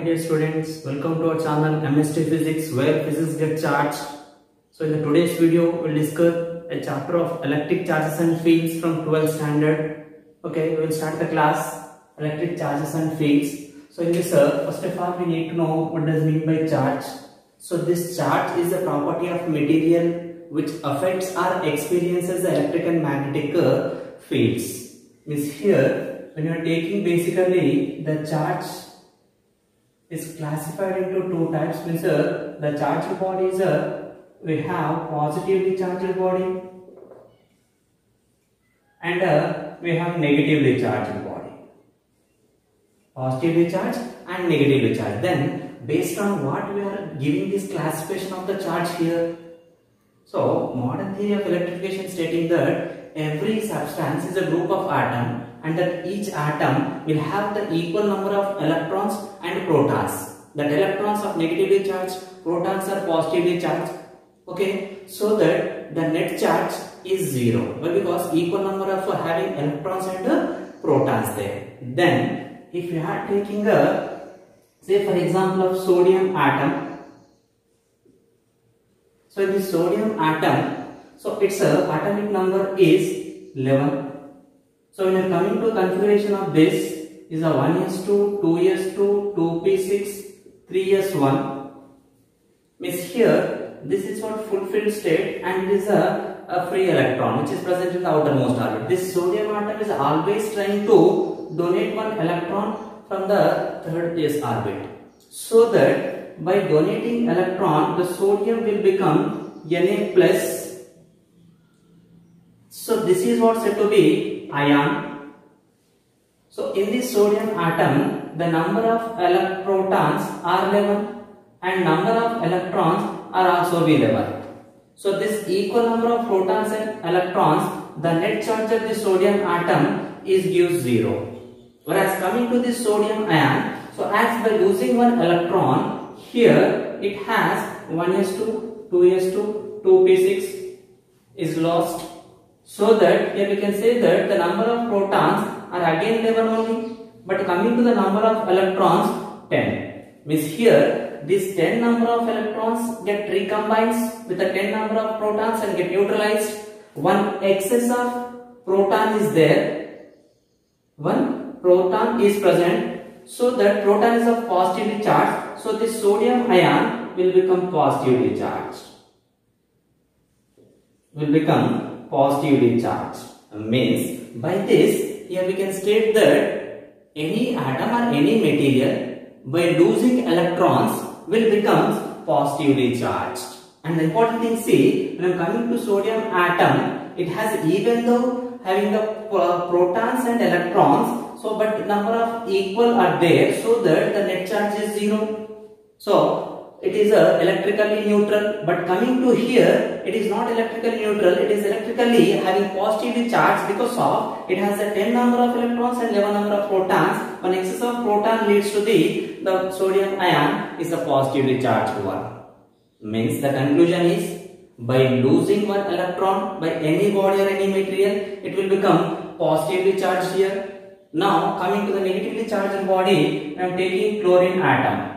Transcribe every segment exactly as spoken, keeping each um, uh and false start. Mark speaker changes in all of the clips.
Speaker 1: dear students, welcome to our channel M S T Physics, where physics gets charged. So in the today's video we will discuss a chapter of electric charges and fields from twelfth standard. Okay, we will start the class electric charges and fields. So in this uh, first of all we need to know what does mean by charge. So this charge is a property of material which affects our experience as electric and magnetic uh, fields. Means here when you are taking basically the charge is classified into two types. Means uh, the charged body is uh, we have positively charged body and uh, we have negatively charged body. Positively charged and negatively charged. Then based on what we are giving this classification of the charge here. So modern theory of electrification stating that every substance is a group of atoms and that each atom will have the equal number of electrons and protons. That electrons are negatively charged, protons are positively charged. Okay, so that the net charge is zero. Why? Because equal number of uh, having electrons and uh, protons there. Then if you are taking a, say for example of sodium atom. So in this sodium atom, so its uh, atomic number is eleven. So when you are coming to configuration of this is a one s two, two s two, two p six, three s one. Means here this is what fulfilled state and it is a, a free electron which is present in the outermost orbit. This sodium atom is always trying to donate one electron from the third s orbit. So that by donating electron the sodium will become Na plus. So this is what said to be ion. So in this sodium atom the number of protons are eleven and number of electrons are also be eleven. So this equal number of protons and electrons, the net charge of the sodium atom is gives zero. Whereas coming to this sodium ion, so as by losing one electron, here it has one s two, two s two, two p six is lost. So that here we can say that the number of protons are again eleven only, but coming to the number of electrons ten. Means here this ten number of electrons get recombines with the ten number of protons and get neutralized. One excess of proton is there. One proton is present. So that proton is of positively charged. So this sodium ion will become positively charged. Will become positively charged. Means by this here we can state that any atom or any material by losing electrons will become positively charged. And the important thing, see, when coming to sodium atom, it has, even though having the uh, protons and electrons, so but number of equal are there, so that the net charge is zero. So it is uh, electrically neutral, but coming to here it is not electrically neutral, it is electrically having positively charged because of it has a ten number of electrons and eleven number of protons. One excess of proton leads to the the sodium ion is a positively charged one. Means the conclusion is by losing one electron by any body or any material, it will become positively charged here. Now coming to the negatively charged body, I am taking chlorine atom.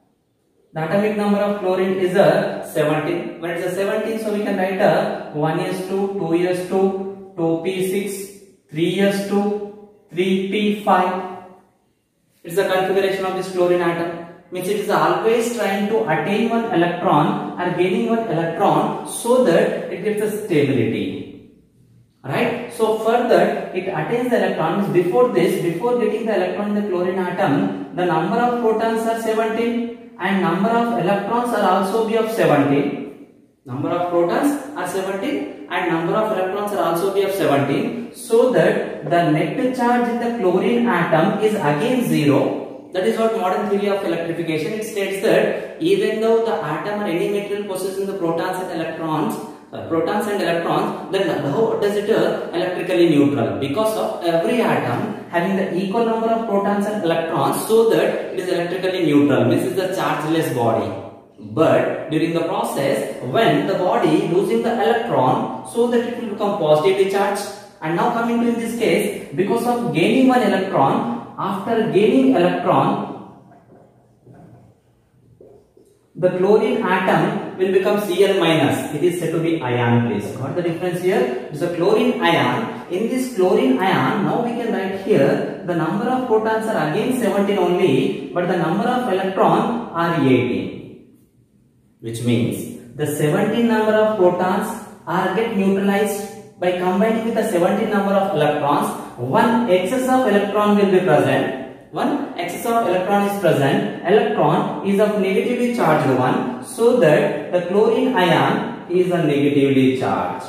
Speaker 1: The atomic number of chlorine is a seventeen. When it is a seventeen, so we can write a one s two, two s two, two p six, three s two, three p five. It is the configuration of this chlorine atom. Means it is always trying to attain one electron or gaining one electron so that it gets a stability. Right? So further it attains the electron. Before this, before getting the electron in the chlorine atom, the number of protons are seventeen. And number of electrons are also be of seventeen. Number of protons are seventeen and number of electrons are also be of seventeen. So that the net charge in the chlorine atom is again zero. That is what modern theory of electrification. It states that even though the atom or any material possessing the protons and electrons, uh, protons and electrons, then how does it uh, electrically neutral? Because of every atom having the equal number of protons and electrons, so that it is electrically neutral. This is the chargeless body. But during the process, when the body losing the electron, so that it will become positively charged. And now coming to in this case, because of gaining one electron, after gaining electron, the chlorine atom will become Cl minus. It is said to be ion place. Got the difference here? It is a chlorine ion. In this chlorine ion, now we can write here the number of protons are again seventeen only, but the number of electrons are eighteen. Which means the seventeen number of protons are get neutralized by combining with the seventeen number of electrons. One excess of electron will be present. One excess of electron is present. Electron is of negatively charged one, so that the chlorine ion is a negatively charged.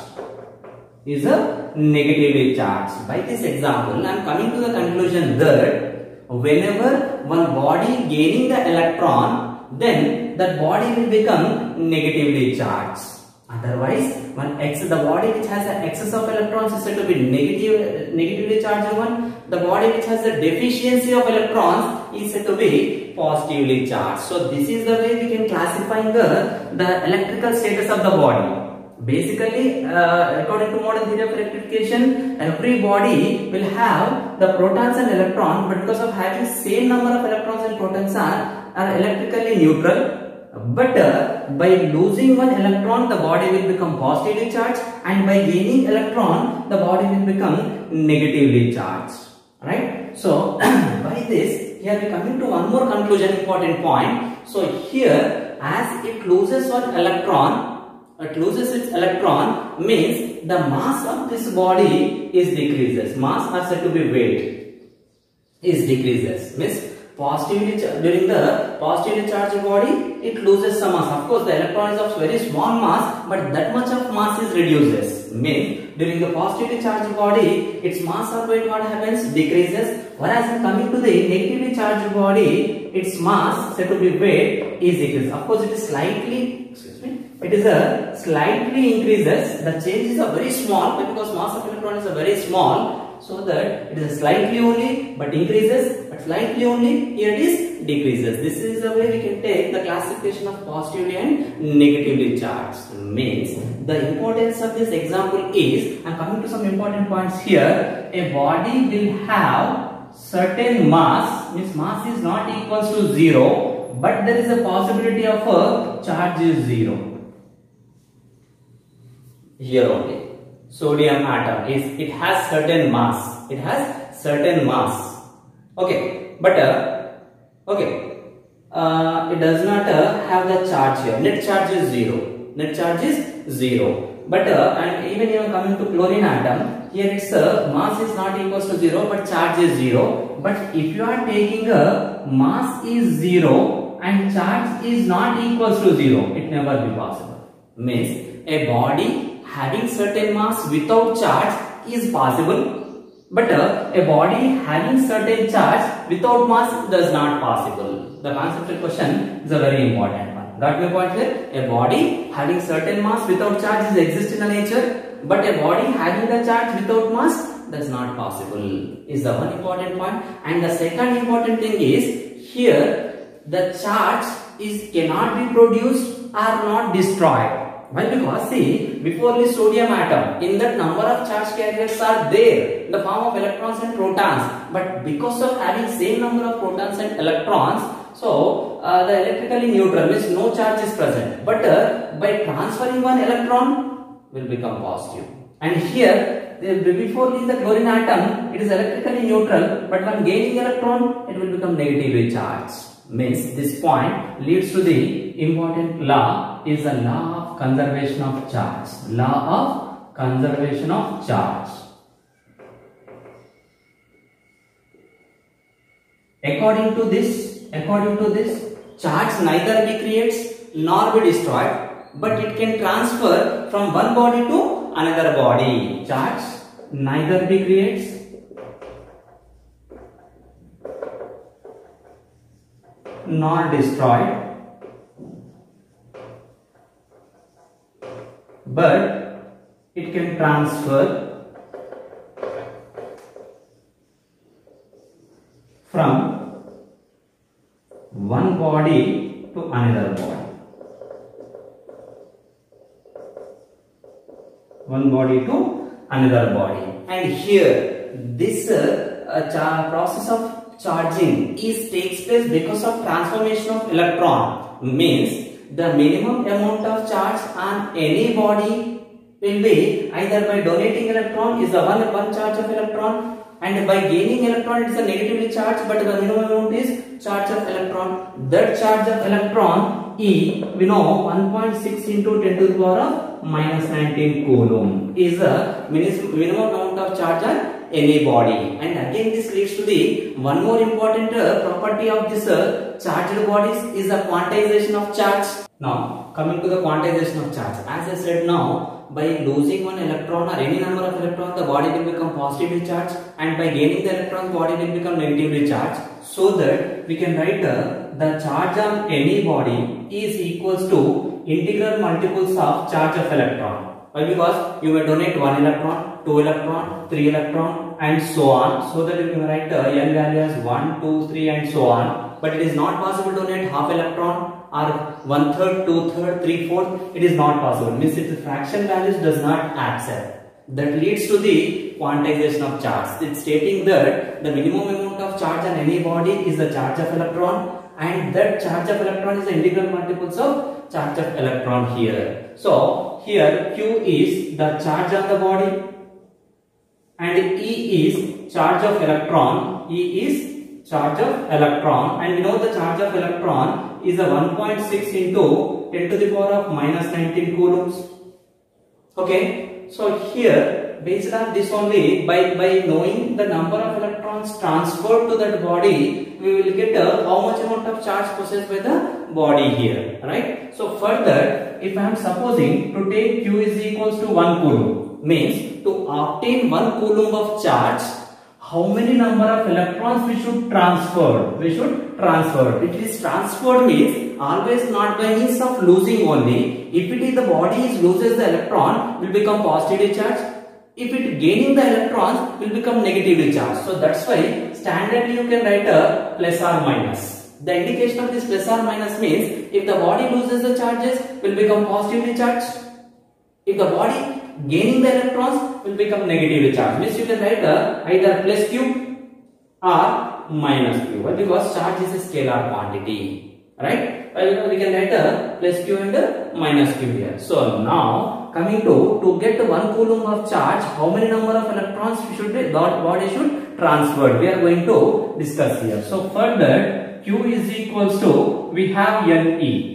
Speaker 1: Is a negatively charged. By this example, I am coming to the conclusion that whenever one body gaining the electron, then that body will become negatively charged. Otherwise, one excess, the body which has an excess of electrons is said to be negative, negatively charged one. The body which has a deficiency of electrons is said to be positively charged. So this is the way we can classify the, the electrical status of the body. Basically, uh, according to modern theory of electrification, every body will have the protons and electrons, but because of having same number of electrons and protons are, are electrically neutral. But uh, by losing one electron, the body will become positively charged, and by gaining electron, the body will become negatively charged. Right? So, by this, here we come into one more conclusion, important point. So, here, as it loses one electron, it loses its electron, means the mass of this body is decreases. Mass are said to be weight, is decreases. Means positively during the positively charged body, it loses some mass. Of course, the electron is of very small mass, but that much of mass is reduces. Means during the positively charged body, its mass or weight what happens? Decreases. Whereas coming to the negatively charged body, its mass said to be weight is decreases. Of course, it is slightly, excuse me, it is a slightly increases. The change is a very small, because mass of electron is a very small. So that it is slightly only, but increases, but slightly only, here it is decreases. This is the way we can take the classification of positively and negatively charged. Means the importance of this example is, I am coming to some important points here. A body will have certain mass, means mass is not equals to zero, but there is a possibility of a charge is zero. Here only. Sodium atom is, it has certain mass, it has certain mass, okay, but uh, okay, uh, it does not uh, have the charge here. Net charge is zero, net charge is zero, but uh, and even you are coming to chlorine atom, here its uh, mass is not equals to zero, but charge is zero. But if you are taking a mass is zero and charge is not equals to zero, it never be possible. Means a body having certain mass without charge is possible, but uh, a body having certain charge without mass does not possible. The conceptual question is a very important one. Got my point here? A body having certain mass without charge is exist in the nature, but a body having the charge without mass does not possible. Is the one important point. And the second important thing is, here the charge is cannot be produced or not destroyed. Why? Because see, before this sodium atom, in that number of charge carriers are there in the form of electrons and protons, but because of having same number of protons and electrons, so uh, the electrically neutral means no charge is present, but uh, by transferring one electron will become positive. And here, before in the chlorine atom, it is electrically neutral, but when gaining electron, it will become negatively charged. Means this point leads to the important law, is the law of conservation of charge. Law of conservation of charge. According to this, according to this, charge neither decreates nor be destroyed, but it can transfer from one body to another body. Charge neither decreates nor destroyed, but it can transfer from one body to another body. One body to another body. And here, this uh, uh, process of charging is takes place because of transformation of electron. Means the minimum amount of charge on any body will be either by donating electron is the one, one charge of electron, and by gaining electron it is a negatively charged, but the minimum amount is charge of electron. That charge of electron E, we know one point six into ten to the power of minus nineteen coulomb is the minimum amount of charge on any body. And again this leads to the one more important uh, property of this uh, charged bodies is the quantization of charge. Now coming to the quantization of charge, as I said, now by losing one electron or any number of electrons the body will become positively charged, and by gaining the electrons body will become negatively charged, so that we can write uh, the charge on any body is equals to integral multiples of charge of electron. Why? Because you may donate one electron, two electron, three electron and so on, so that you can write uh, n value as one, two, three and so on. But it is not possible to donate half electron or one third, two third, three fourth. It is not possible. Means its fraction values does not accept. That leads to the quantization of charge. It's stating that the minimum amount of charge on any body is the charge of electron, and that charge of electron is the integral multiples of charge of electron here. So here Q is the charge on the body and E is charge of electron. E is charge of electron, and we know the charge of electron is a one point six into ten to the power of minus nineteen coulombs. Okay, so here based on this only, by by knowing the number of electrons transferred to that body, we will get uh, how much amount of charge possessed by the body here, right? So further, if I am supposing to take Q is equals to one coulomb, means to obtain one coulomb of charge, how many number of electrons we should transfer? We should transfer. It is transferred means always not by means of losing only. If it is the body is loses the electron, will become positively charged. If it gaining the electrons, will become negatively charged. So that's why standardly you can write a plus or minus. The indication of this plus or minus means if the body loses the charges, will become positively charged. If the body gaining the electrons, will become negatively charged. Means you can write a either plus Q or minus Q. Why? Because charge is a scalar quantity, right? Well, we can write a plus Q and a minus Q here. So now coming to to get one coulomb of charge, how many number of electrons we should be, that body should transfer? We are going to discuss here. So further, Q is equals to, we have Ne.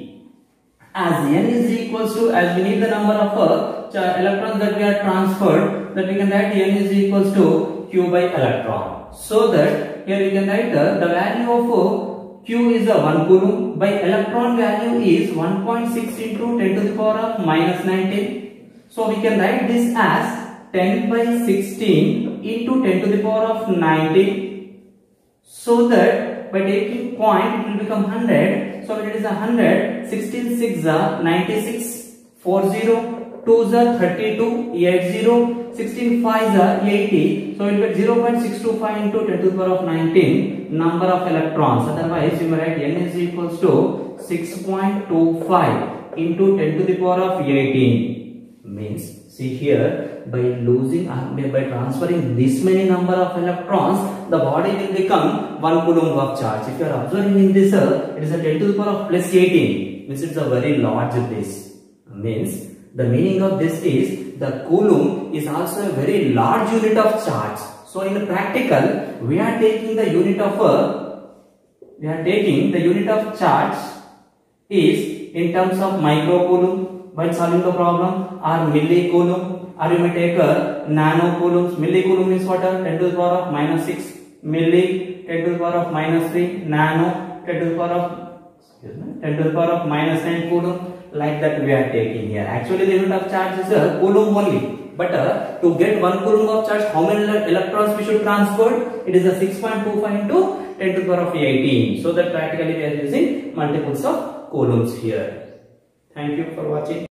Speaker 1: As N is equals to, as we need the number of uh, electrons that we are transferred, that we can write N is equals to Q by electron. So that here we can write uh, the value of uh, Q is a one coulomb, by electron value is one point six into ten to the power of minus nineteen. So we can write this as ten by sixteen into ten to the power of nineteen. So that by taking point it will become one hundred. So it is a one hundred, sixteen six are ninety-six, forty, two are thirty-two, eighty, sixteen five are eighty. So it will be zero point six two five into ten to the power of nineteen number of electrons. Otherwise you may write N is equals to six point two five into ten to the power of eighteen. Means see here, by losing uh, by transferring this many number of electrons, the body will become one coulomb of charge. If you are observing in this, uh, it is a ten to the power of plus eighteen. Means it is a very large base. Means the meaning of this is the coulomb is also a very large unit of charge. So in practical, we are taking the unit of uh, we are taking the unit of charge is in terms of microcoulomb while solving the problem, or millicoulomb, or you may take a nanocoulombs. Millicoulomb is what? ten to the power of minus six, milli ten to the power of minus three, nano ten to the power of excuse me, ten to the power of minus nine coulomb. Like that we are taking here. Actually the unit of charge is a coulomb only. But uh, to get one coulomb of charge, how many electrons we should transfer? It is a six point two five into ten to the power of eighteen. So that practically we are using multiples of coulombs here. Thank you for watching.